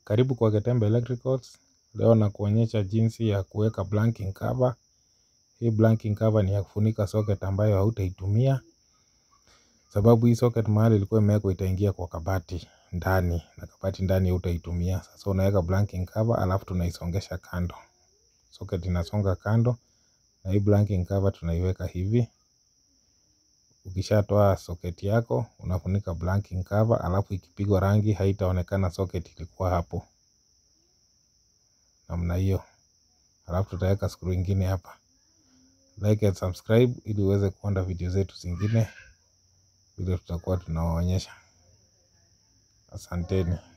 Karibu kwa Kutumia Electricals. Leo na kuonyesha jinsi ya kuweka blanking cover. Hii blanking cover ni ya kufunika socket ambayo hautaitumia, sababu hii socket mahali ilikuwa imewekwa itaingia kwa kabati ndani, na kabati ndani hautaitumia. Sasa unaweka blanking cover alafu tunaisongesha kando. Socket inasonga kando na hii blanking cover tunaiweka hivi. Ukishatoa socket yako unafunika blanking cover, alafu ikipigwa rangi haitaonekana socket ilikuwa hapo. Namna hiyo. Alafu tutaweka screw nyingine hapa. Like and subscribe ili uweze kuona video zetu zingine vile tutakuwa tunawaonyesha. Asanteni.